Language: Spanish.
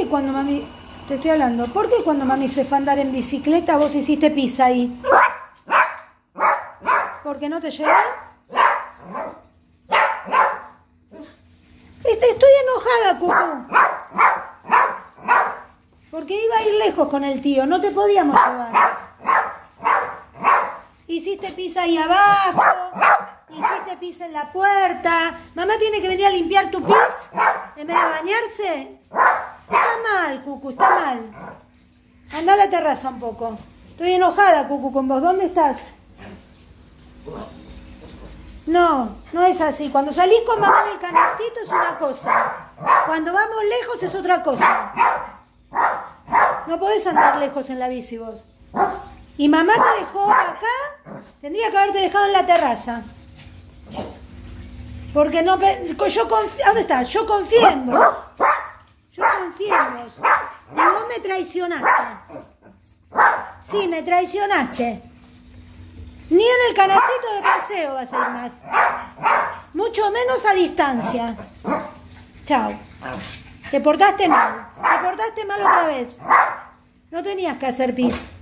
qué cuando mami... Te estoy hablando. ¿Por qué cuando mami se fue a andar en bicicleta vos hiciste pis ahí? ¿Por qué no te llevé? Estoy enojada, Cucu. Porque iba a ir lejos con el tío. No te podíamos llevar. Hiciste pis ahí abajo. Hiciste pis en la puerta. Mamá tiene que venir a limpiar tu pis en vez de bañarse. Está mal, Cucu, está mal. Anda a la terraza un poco. Estoy enojada, Cucu, con vos. ¿Dónde estás? No, no es así. Cuando salís con mamá en el canastito es una cosa. Cuando vamos lejos es otra cosa. No podés andar lejos en la bici vos. Y mamá te dejó acá. Tendría que haberte dejado en la terraza. Porque no... Yo confío... ¿Dónde estás? Yo confío en vos. Yo confío en vos. Y vos me traicionaste. Sí, me traicionaste. Ni en el canastito de paseo vas a ir más. Mucho menos a distancia. Chao. Te portaste mal. Te portaste mal otra vez. No tenías que hacer pis.